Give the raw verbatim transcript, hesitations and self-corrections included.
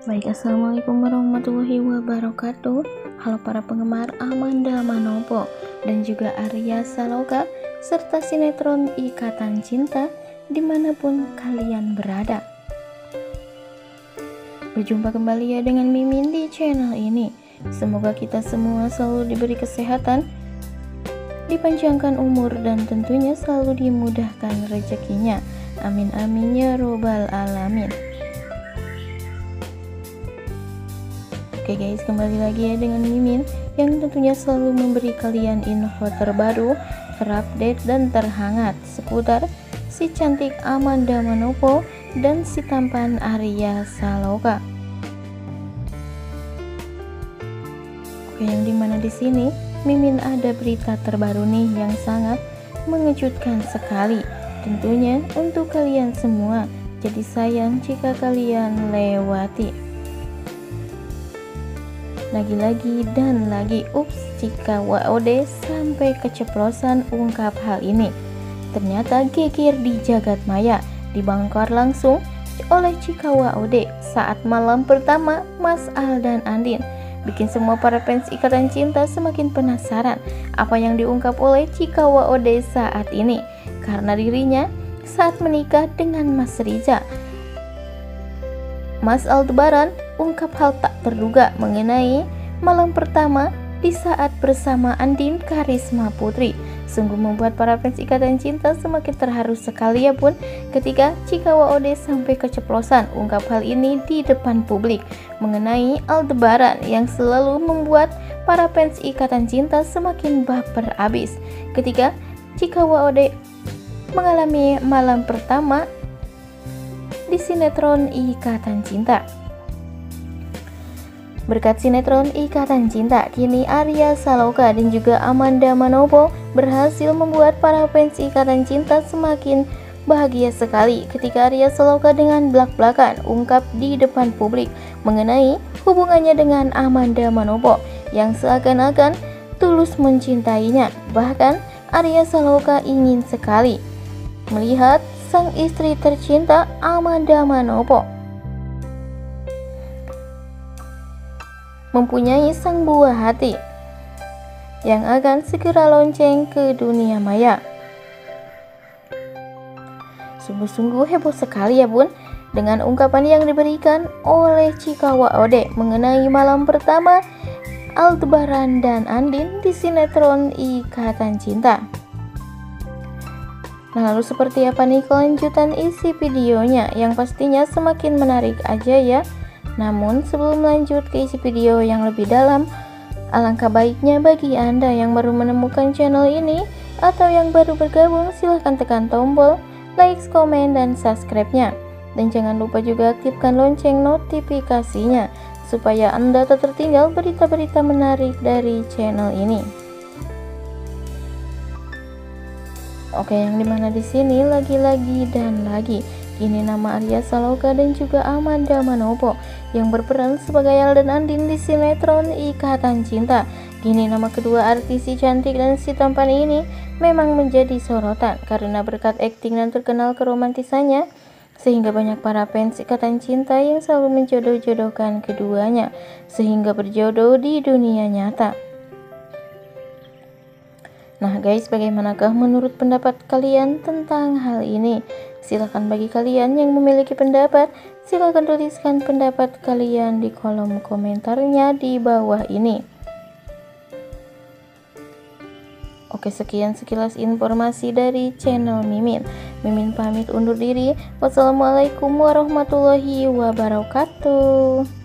Baik, assalamualaikum warahmatullahi wabarakatuh. Halo para penggemar Amanda Manopo dan juga Arya Saloka serta sinetron Ikatan Cinta dimanapun kalian berada. Berjumpa kembali ya dengan Mimin di channel ini. Semoga kita semua selalu diberi kesehatan, dipanjangkan umur, dan tentunya selalu dimudahkan rezekinya. Amin amin ya robbal alamin. Oke guys, kembali lagi ya dengan Mimin yang tentunya selalu memberi kalian info terbaru, terupdate, dan terhangat seputar si cantik Amanda Manopo dan si tampan Arya Saloka. Oke, yang dimana di sini Mimin ada berita terbaru nih yang sangat mengejutkan sekali, tentunya untuk kalian semua. Jadi sayang jika kalian lewati. Lagi-lagi dan lagi, ups, jika W O D sampai keceplosan ungkap hal ini. Ternyata geger di jagat maya, dibongkar langsung oleh Cika W O D saat malam pertama Mas Al dan Andin. Bikin semua para fans Ikatan Cinta semakin penasaran apa yang diungkap oleh Cika W O D saat ini, karena dirinya saat menikah dengan Mas Riza, Mas Aldebaran ungkap hal tak terduga mengenai malam pertama di saat bersama Andin Karisma Putri. Sungguh membuat para fans Ikatan Cinta semakin terharu sekali ya pun ketika Cika W O D sampai keceplosan ungkap hal ini di depan publik mengenai Aldebaran yang selalu membuat para fans Ikatan Cinta semakin baper abis ketika Cika W O D mengalami malam pertama di sinetron Ikatan Cinta. Berkat sinetron Ikatan Cinta, kini Arya Saloka dan juga Amanda Manopo berhasil membuat para fans Ikatan Cinta semakin bahagia sekali ketika Arya Saloka dengan belak-belakan ungkap di depan publik mengenai hubungannya dengan Amanda Manopo yang seakan-akan tulus mencintainya. Bahkan Arya Saloka ingin sekali melihat sang istri tercinta Amanda Manopo mempunyai sang buah hati yang akan segera lonceng ke dunia maya. Sungguh-sungguh heboh sekali ya bun dengan ungkapan yang diberikan oleh Cika W O D mengenai malam pertama Aldebaran dan Andin di sinetron Ikatan Cinta. Nah, lalu seperti apa nih kelanjutan isi videonya yang pastinya semakin menarik aja ya. Namun sebelum lanjut ke isi video yang lebih dalam, alangkah baiknya bagi Anda yang baru menemukan channel ini atau yang baru bergabung, silahkan tekan tombol like, komen, dan subscribe-nya. Dan jangan lupa juga aktifkan lonceng notifikasinya supaya Anda tak tertinggal berita-berita menarik dari channel ini. Oke, yang dimana di sini lagi-lagi dan lagi kini nama Arya Saloka dan juga Amanda Manopo yang berperan sebagai Al dan Andin di sinetron Ikatan Cinta. Kini nama kedua artis si cantik dan si tampan ini memang menjadi sorotan karena berkat akting dan terkenal keromantisannya, sehingga banyak para fans Ikatan Cinta yang selalu menjodoh-jodohkan keduanya sehingga berjodoh di dunia nyata. Nah guys, bagaimanakah menurut pendapat kalian tentang hal ini? Silahkan bagi kalian yang memiliki pendapat, silahkan tuliskan pendapat kalian di kolom komentarnya di bawah ini. Oke, sekian sekilas informasi dari channel Mimin. Mimin pamit undur diri. Wassalamualaikum warahmatullahi wabarakatuh.